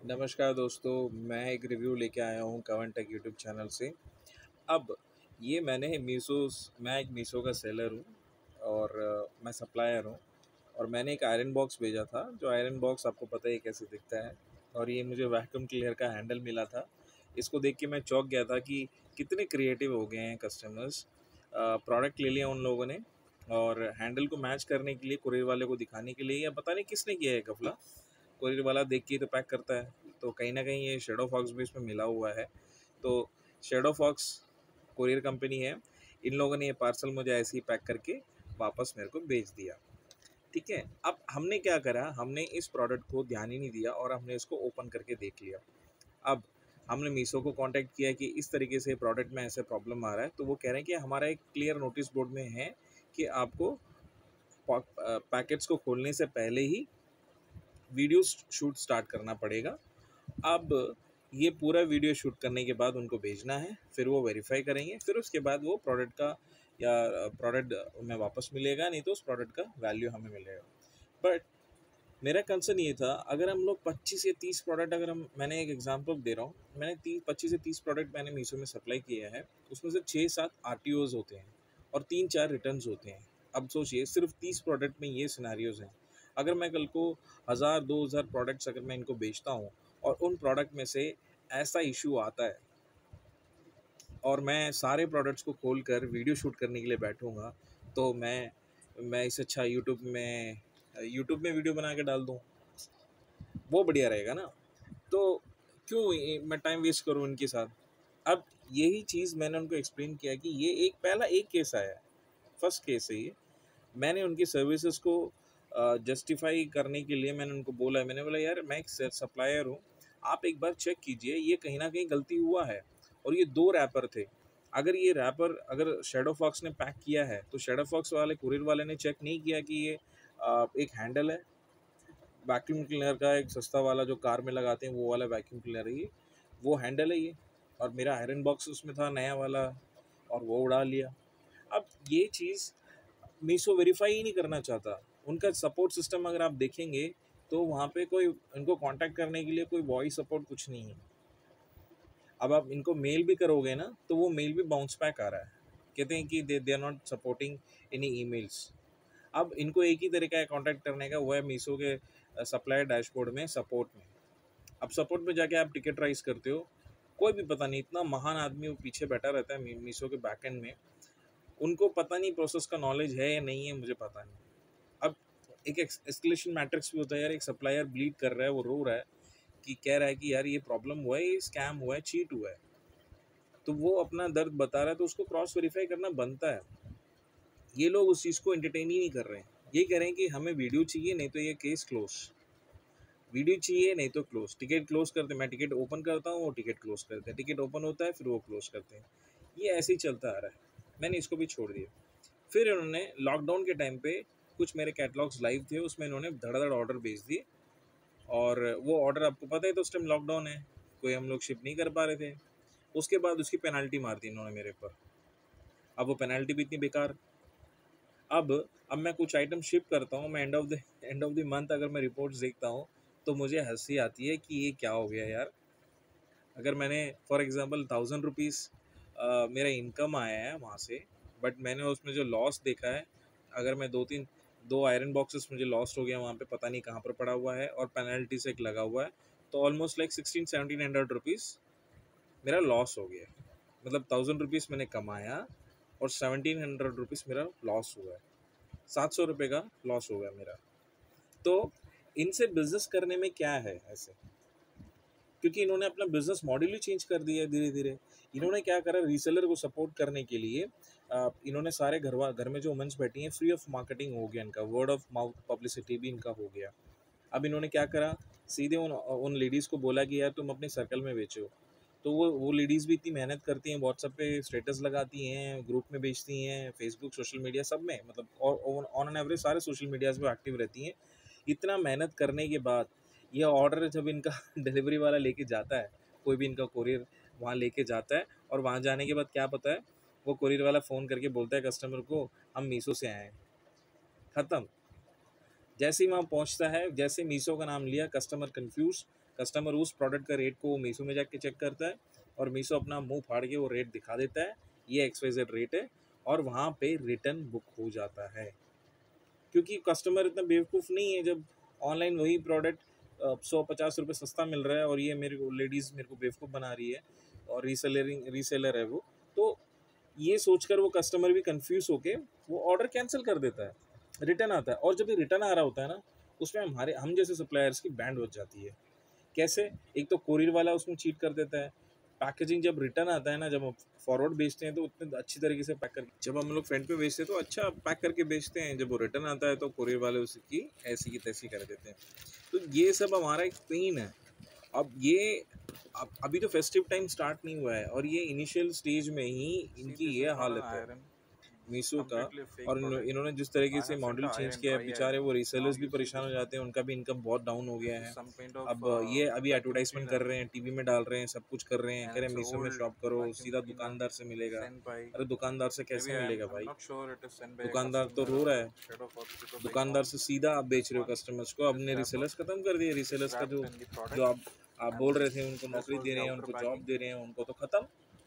नमस्कार दोस्तों, मैं एक रिव्यू लेके आया हूँ कवन टेक यूट्यूब चैनल से। अब ये मैं एक मीशो का सेलर हूँ और मैं सप्लायर हूँ और मैंने एक आयरन बॉक्स भेजा था, जो आयरन बॉक्स आपको पता ही है कैसे दिखता है। और ये मुझे वैक्यूम क्लीनर का हैंडल मिला था। इसको देख के मैं चौंक गया था कि कितने क्रिएटिव हो गए हैं कस्टमर्स। प्रोडक्ट ले लिया उन लोगों ने और हैंडल को मैच करने के लिए कुरियर वाले को दिखाने के लिए, या पता नहीं किसने किया है घपला। कोरियर वाला देख के ही तो पैक करता है, तो कहीं न कहीं ये शैडो फॉक्स भी इसमें मिला हुआ है। तो शैडो फॉक्स कोरियर कंपनी है, इन लोगों ने ये पार्सल मुझे ऐसे ही पैक करके वापस मेरे को भेज दिया, ठीक है। अब हमने क्या करा, हमने इस प्रोडक्ट को ध्यान ही नहीं दिया और हमने इसको ओपन करके देख लिया। अब हमने मीशो को कॉन्टैक्ट किया कि इस तरीके से प्रोडक्ट में ऐसे प्रॉब्लम आ रहा है, तो वो कह रहे हैं कि हमारा एक क्लियर नोटिस बोर्ड में है कि आपको पैकेट्स को खोलने से पहले ही वीडियो शूट स्टार्ट करना पड़ेगा। अब ये पूरा वीडियो शूट करने के बाद उनको भेजना है, फिर वो वेरीफाई करेंगे, फिर उसके बाद वो प्रोडक्ट का या प्रोडक्ट हमें वापस मिलेगा, नहीं तो उस प्रोडक्ट का वैल्यू हमें मिलेगा। बट मेरा कंसर्न ये था, अगर हम लोग 25 या 30 प्रोडक्ट, अगर हम मैंने एक एग्जांपल दे रहा हूँ, मैंने 25 से 30 प्रोडक्ट मैंने मीशो में सप्लाई किए हैं, उसमें से 6-7 आरटीओज होते हैं और 3-4 रिटर्न्स होते हैं। अब सोचिए, सिर्फ 30 प्रोडक्ट में ये सिनारियोज हैं। अगर मैं कल को 1000-2000 प्रोडक्ट्स अगर मैं इनको बेचता हूँ और उन प्रोडक्ट में से ऐसा इशू आता है और मैं सारे प्रोडक्ट्स को खोल कर वीडियो शूट करने के लिए बैठूँगा, तो मैं इससे अच्छा यूट्यूब में वीडियो बना के डाल दूँ, वो बढ़िया रहेगा ना। तो क्यों मैं टाइम वेस्ट करूँ उनके साथ। अब यही चीज़ मैंने उनको एक्सप्लेन किया कि ये पहला एक केस आया है, फर्स्ट केस है ये। मैंने उनकी सर्विसेज को जस्टिफाई करने के लिए मैंने बोला यार, मैं एक सप्लायर हूँ, आप एक बार चेक कीजिए, ये कहीं ना कहीं गलती हुआ है। और ये 2 रैपर थे। अगर शैडो फॉक्स ने पैक किया है, तो शैडो फॉक्स वाले कुरियर वाले ने चेक नहीं किया कि ये एक हैंडल है वैक्यूम क्लीनर का, एक सस्ता वाला जो कार में लगाते हैं वो वाला वैक्यूम क्लीनर है ये, वो हैंडल है ये। और मेरा आयरन बॉक्स उसमें था नया वाला, और वो उड़ा लिया। अब ये चीज़ मीशो वेरीफाई ही नहीं करना चाहता। उनका सपोर्ट सिस्टम अगर आप देखेंगे, तो वहाँ पे कोई उनको कांटेक्ट करने के लिए कोई वॉइस सपोर्ट कुछ नहीं है। अब आप इनको मेल भी करोगे ना, तो वो मेल भी बाउंस बैक आ रहा है। कहते हैं कि they are not supporting any emails. अब इनको एक ही तरीका है कांटेक्ट करने का, वो है मीशो के सप्लायर डैशबोर्ड में सपोर्ट में। अब सपोर्ट में जाके आप टिकट राइज करते हो, कोई भी पता नहीं इतना महान आदमी वो पीछे बैठा रहता है मीशो के बैकएंड में, उनको पता नहीं प्रोसेस का नॉलेज है या नहीं है, मुझे पता नहीं। अब एक एस्केलेशन मैट्रिक्स भी होता है यार, एक सप्लायर ब्लीड कर रहा है, वो रो रहा है कि कह रहा है कि यार ये प्रॉब्लम हुआ है, ये स्कैम हुआ है, चीट हुआ है, तो वो अपना दर्द बता रहा है, तो उसको क्रॉस वेरीफाई करना बनता है। ये लोग उस चीज़ को एंटरटेन ही नहीं कर रहे हैं। ये कह रहे हैं कि हमें वीडियो चाहिए, नहीं तो ये केस क्लोज। वीडियो चाहिए, नहीं तो क्लोज, टिकट क्लोज करते हैं। मैं टिकट ओपन करता हूँ, वो टिकट क्लोज करते हैं, टिकट ओपन होता है फिर वो क्लोज करते हैं। ये ऐसे ही चलता आ रहा है। मैंने इसको भी छोड़ दिया। फिर इन्होंने लॉकडाउन के टाइम पे कुछ मेरे कैटलॉग्स लाइव थे, उसमें इन्होंने धड़ाधड़ ऑर्डर भेज दिए। और वो ऑर्डर आपको पता है, तो उस टाइम लॉकडाउन है, कोई हम लोग शिप नहीं कर पा रहे थे। उसके बाद उसकी पेनल्टी मार दी इन्होंने मेरे ऊपर। अब वो पेनल्टी भी इतनी बेकार। अब अब मैं कुछ आइटम शिप करता हूँ, मैं एंड ऑफ द मंथ अगर मैं रिपोर्ट्स देखता हूँ, तो मुझे हंसी आती है कि ये क्या हो गया यार। अगर मैंने फॉर एग्जांपल 1000 रुपीज़ मेरा इनकम आया है वहाँ से, बट मैंने उसमें जो लॉस देखा है, अगर मैं दो आयरन बॉक्सेस मुझे लॉस्ट हो गया वहाँ पे, पता नहीं कहाँ पर पड़ा हुआ है, और पेनल्टी से एक लगा हुआ है, तो ऑलमोस्ट लाइक 1600-1700 रुपीज़ मेरा लॉस हो गया। मतलब 1000 रुपीज़ मैंने कमाया और 1700 रुपीज़ मेरा लॉस हुआ है। 700 रुपये का लॉस हो गया मेरा। तो इनसे बिजनेस करने में क्या है ऐसे, क्योंकि इन्होंने अपना बिजनेस मॉडल ही चेंज कर दिया है धीरे धीरे। इन्होंने क्या करा, रीसेलर को सपोर्ट करने के लिए इन्होंने सारे घर में जो वुमेन्स बैठी हैं, फ्री ऑफ मार्केटिंग हो गया इनका, वर्ड ऑफ माउथ पब्लिसिटी भी इनका हो गया। अब इन्होंने क्या करा, सीधे उन लेडीज़ को बोला कि यार तुम अपने सर्कल में बेचो। तो वो लेडीज़ भी इतनी मेहनत करती हैं, व्हाट्सएप पे स्टेटस लगाती हैं, ग्रुप में बेचती हैं, फेसबुक, सोशल मीडिया सब में, मतलब ऑन एन एवरेज सारे सोशल मीडियाज़ में एक्टिव रहती हैं। इतना मेहनत करने के बाद ये ऑर्डर जब इनका डिलीवरी वाला लेके जाता है, कोई भी इनका कोरियर वहाँ लेके जाता है, और वहाँ जाने के बाद क्या पता है, वो कोरियर वाला फ़ोन करके बोलता है कस्टमर को, हम मीशो से आए हैं। ख़त्म। जैसे ही वहाँ पहुँचता है, जैसे मीशो का नाम लिया, कस्टमर कन्फ्यूज, कस्टमर उस प्रोडक्ट का रेट को मीशो में जाके चेक करता है और मीशो अपना मुंह फाड़ के वो रेट दिखा देता है, ये XYZ रेट है, और वहाँ पे रिटर्न बुक हो जाता है। क्योंकि कस्टमर इतना बेवकूफ़ नहीं है, जब ऑनलाइन वही प्रोडक्ट 150 रुपये सस्ता मिल रहा है और ये मेरे को लेडीज़ मेरे को बेवकूफ़ बना रही है और रीसेलर है वो, तो ये सोचकर वो कस्टमर भी कंफ्यूज होके वो ऑर्डर कैंसिल कर देता है, रिटर्न आता है। और जब ये रिटर्न आ रहा होता है ना, उसमें हम जैसे सप्लायर्स की बैंड बच जाती है। कैसे? एक तो कोरियर वाला उसमें चीट कर देता है, पैकेजिंग जब रिटर्न आता है ना, जब हम फॉरवर्ड बेचते हैं तो उतने अच्छी तरीके से पैक कर, जब हम लोग फ्रंट पे बेचते हैं तो अच्छा पैक करके बेचते हैं, जब वो रिटर्न आता है तो कोरियर वाले उसकी ऐसी की तैसी कर देते हैं। तो ये सब हमारा एक पेन है। अब ये अभी तो फेस्टिव टाइम स्टार्ट नहीं हुआ है और ये इनिशियल स्टेज में ही इनकी ये हालत है मीशो का। और इन्होंने जिस तरीके से मॉडल चेंज किया है, बेचारे वो रीसेलर्स भी परेशान हो जाते हैं, उनका भी इनकम बहुत डाउन हो गया है। अब ये अभी एडवर्टाइजमेंट कर रहे हैं, टीवी में डाल रहे हैं, सब कुछ कर रहे हैं, कह रहे हैं मीशो में शॉप करो, सीधा दुकानदार से मिलेगा। अरे दुकानदार से कैसे मिलेगा भाई? दुकानदार तो रो रहा है, दुकानदार से सीधा आप बेच रहे हो कस्टमर्स को। अपने रीसेलर्स खत्म कर दिए, रीसेलर्स का जो आप बोल रहे थे उनको नौकरी दे रहे हैं, उनको जॉब दे रहे हैं, उनको तो खत्म।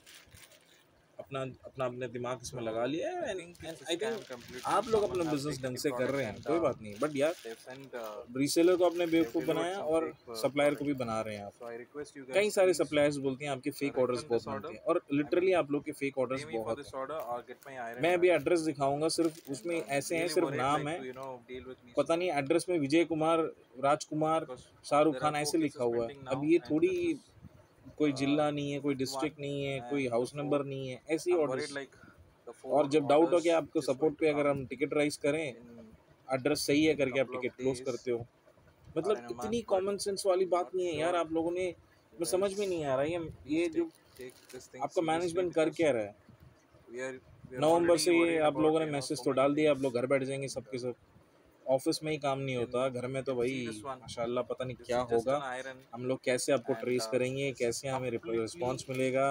अपना अपना अपने दिमाग इसमें लगा लिया है। एंड आई थिंक आप लोग अपना बिजनेस ढंग से कर रहे हैं, कोई बात नहीं, बट यार रीसेलर को आपने बेवकूफ़ बनाया और सप्लायर को भी बना रहे हैं आप। कई सारे सप्लायर्स बोलते हैं आपके फेक ऑर्डर्स बहुत मिलते हैं, और लिटरली आप लोग के फेक ऑर्डर्स बहुत हैं। मैं अभी एड्रेस दिखाऊंगा, सिर्फ उसमें ऐसे हैं, सिर्फ नाम है, पता नहीं एड्रेस में विजय कुमार, राजकुमार, शाहरुख खान ऐसे लिखा हुआ है। अब ये थोड़ी कोई जिला नहीं है, कोई डिस्ट्रिक्ट नहीं है, कोई हाउस नंबर नहीं है, ऐसे ही ऑर्डर्स। और जब डाउट हो कि आपको सपोर्ट पे अगर हम टिकट राइज करें, एड्रेस सही है करके आप टिकट क्लोज करते हो। मतलब इतनी कॉमन सेंस वाली बात नहीं है यार आप लोगों ने। मैं समझ में नहीं आ रहा ये जो आपका मैनेजमेंट कर क्या रहा है। नवंबर से ये आप लोगों ने मैसेज तो डाल दिया, आप लोग घर बैठ जाएंगे सबके सब। ऑफिस में ही काम नहीं होता, घर में तो भाई माशाल्लाह पता नहीं क्या होगा। हम लोग कैसे आपको ट्रेस करेंगे, कैसे हमें रिस्पॉन्स मिलेगा?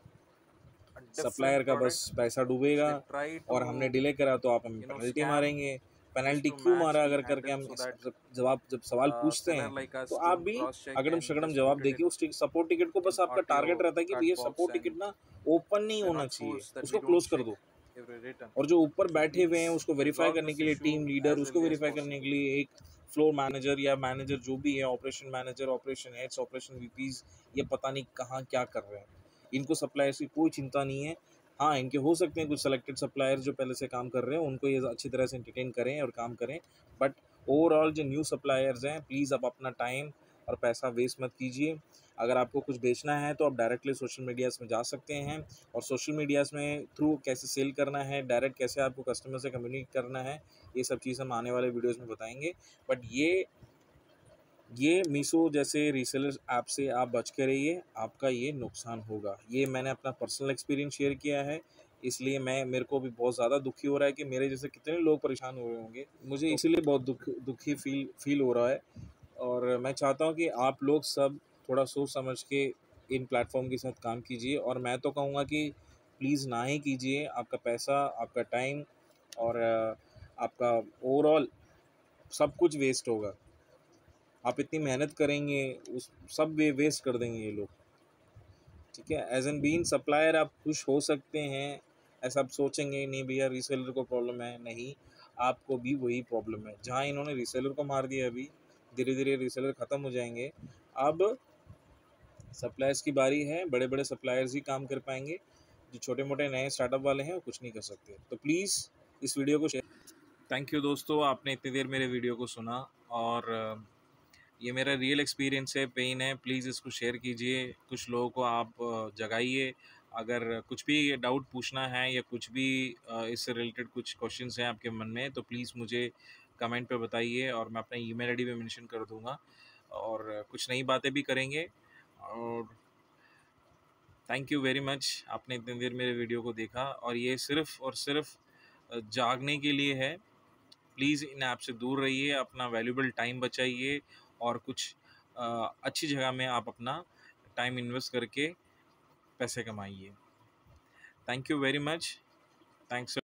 सप्लायर का बस पैसा डूबेगा, और हमने डिले करा तो आप हमें पेनल्टी मारेंगे। पेनल्टी क्यों मारा अगर करके हम जब सवाल पूछते हैं तो आप भी अगड़म शगड़म जवाब देके उस सपोर्ट टिकट को, बस आपका टारगेट रहता है कि भैया सपोर्ट टिकट ना ओपन नहीं होना चाहिए, उसको क्लोज कर दो। और जो ऊपर बैठे हुए हैं उसको वेरीफाई करने के लिए टीम लीडर, उसको वेरीफाई करने के लिए एक फ्लोर मैनेजर या मैनेजर जो भी है, operation manager, operation heads, operation VPs, ये पता नहीं कहाँ क्या कर रहे हैं। इनको सप्लायर्स की कोई चिंता नहीं है। हाँ, इनके हो सकते हैं कुछ सेलेक्टेड सप्लायर्स जो पहले से काम कर रहे हैं, उनको ये अच्छी तरह से एंटरटेन करें और काम करें, बट ओवरऑल जो न्यू सप्लायर्स हैं, प्लीज़ आप अपना टाइम और पैसा वेस्ट मत कीजिए। अगर आपको कुछ बेचना है तो आप डायरेक्टली सोशल मीडियाज़ में जा सकते हैं, और सोशल मीडियाज़ में थ्रू कैसे सेल करना है, डायरेक्ट कैसे आपको कस्टमर से कम्युनिकेट करना है, ये सब चीज़ हम आने वाले वीडियोज़ में बताएंगे। बट ये मीशो जैसे रीसेलर ऐप से आप बच के रहिए, आपका ये नुकसान होगा। ये मैंने अपना पर्सनल एक्सपीरियंस शेयर किया है, इसलिए मेरे को भी बहुत ज़्यादा दुखी हो रहा है कि मेरे जैसे कितने लोग परेशान हो रहे होंगे। मुझे इसीलिए बहुत दुखी फील हो रहा है, और मैं चाहता हूँ कि आप लोग सब थोड़ा सोच समझ के इन प्लेटफॉर्म के साथ काम कीजिए। और मैं तो कहूँगा कि प्लीज़ ना ही कीजिए, आपका पैसा, आपका टाइम और आपका ओवरऑल सब कुछ वेस्ट होगा। आप इतनी मेहनत करेंगे, उस सब वेस्ट कर देंगे ये लोग। ठीक है, एज एन बीइंग सप्लायर आप खुश हो सकते हैं, ऐसा आप सोचेंगे नहीं भैया रीसेलर को प्रॉब्लम है, नहीं, आपको भी वही प्रॉब्लम है। जहाँ इन्होंने रीसेलर को मार दिया, अभी धीरे धीरे रीसेलर ख़त्म हो जाएंगे, अब सप्लायर्स की बारी है। बड़े बड़े सप्लायर्स ही काम कर पाएंगे, जो छोटे मोटे नए स्टार्टअप वाले हैं वो कुछ नहीं कर सकते। तो प्लीज़ इस वीडियो को शेयर। थैंक यू दोस्तों, आपने इतनी देर मेरे वीडियो को सुना, और ये मेरा रियल एक्सपीरियंस है, पेन है। प्लीज़ इसको शेयर कीजिए, कुछ लोगों को आप जगाइए। अगर कुछ भी कुछ पूछना है या कुछ भी इससे रिलेटेड कुछ क्वेश्चंस हैं आपके मन में, तो प्लीज़ मुझे कमेंट पे बताइए, और मैं अपना ईमेल आईडी भी मेंशन कर दूंगा, और कुछ नई बातें भी करेंगे। और थैंक यू वेरी मच, आपने इतनी देर मेरे वीडियो को देखा, और ये सिर्फ़ और सिर्फ जागने के लिए है। प्लीज़ इन ऐप से दूर रहिए, अपना वैल्यूबल टाइम बचाइए, और कुछ अच्छी जगह में आप अपना टाइम इन्वेस्ट करके पैसे कमाइए। Thank you very much, thanks.